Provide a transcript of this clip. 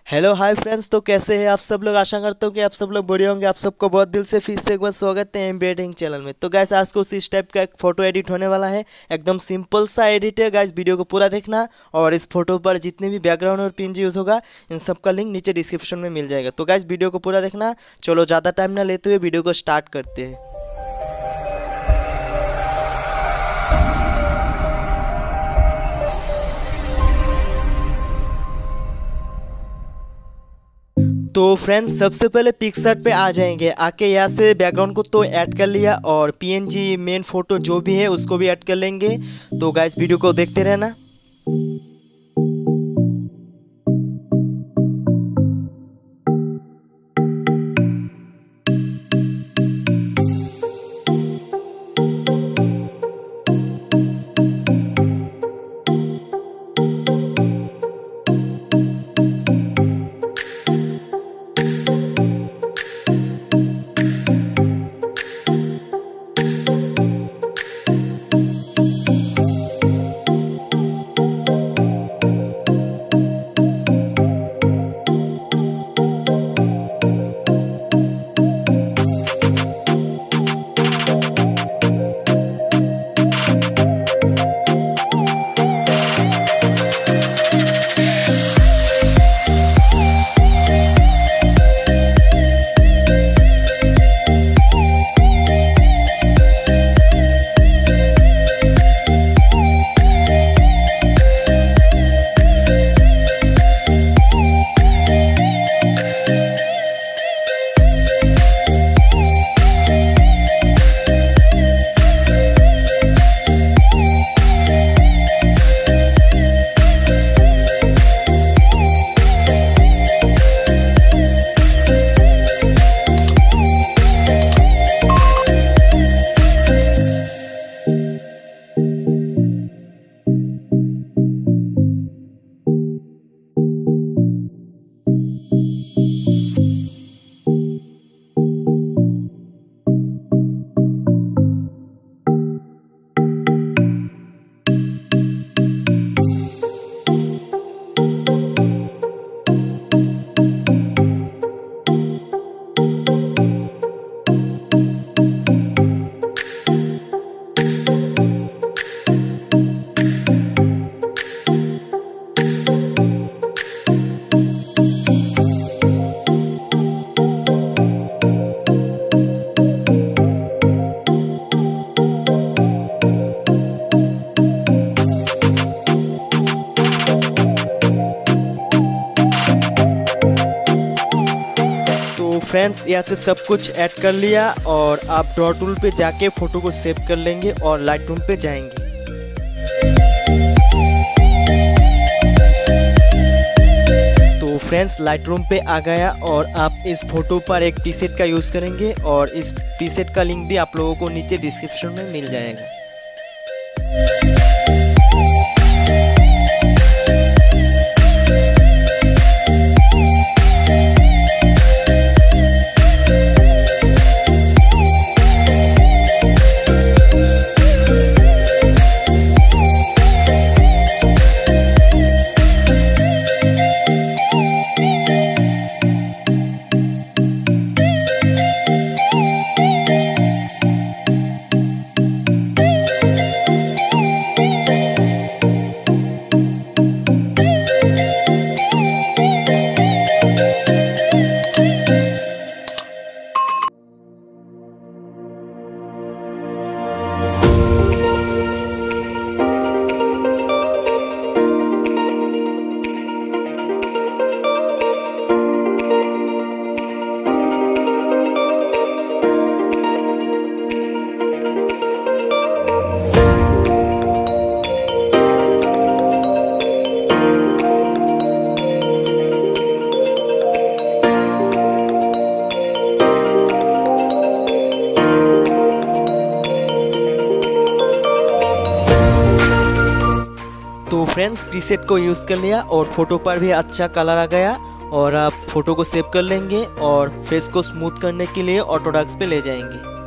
Hello hi friends. तो कैसे हैं आप सब लोग। आशा करता हूँ कि आप सब लोग बढ़िया होंगे। आप सबको बहुत दिल से फिर से एक बार स्वागत है एमबी एडिटिंग चैनल में। तो गाइस आज को इस टाइप का एक फ़ोटो एडिट होने वाला है। एकदम सिंपल सा एडिट है गाइस, वीडियो को पूरा देखना। और इस फोटो पर जितने भी बैकग्राउंड और पिन यूज़ होगा इन सब का लिंक नीचे डिस्क्रिप्शन में मिल जाएगा। तो गाइस वीडियो को पूरा देखना। चलो ज़्यादा टाइम ना लेते हुए वीडियो को स्टार्ट करते हैं। तो फ्रेंड्स सबसे पहले पिक्सआर्ट पे आ जाएंगे। आके यहाँ से बैकग्राउंड को तो ऐड कर लिया और पीएनजी मेन फोटो जो भी है उसको भी ऐड कर लेंगे। तो गाइस वीडियो को देखते रहना। फ्रेंड्स यहाँ से सब कुछ ऐड कर लिया और आप ड्रॉ टूल पे जाके फ़ोटो को सेव कर लेंगे और लाइट रूम पे जाएंगे। तो फ्रेंड्स लाइट रूम पे आ गया और आप इस फोटो पर एक प्रीसेट का यूज़ करेंगे और इस प्रीसेट का लिंक भी आप लोगों को नीचे डिस्क्रिप्शन में मिल जाएगा। तो फ्रेंड्स प्रीसेट को यूज़ कर लिया और फोटो पर भी अच्छा कलर आ गया और आप फोटो को सेव कर लेंगे और फेस को स्मूथ करने के लिए ऑटोडेस्क पे ले जाएंगे।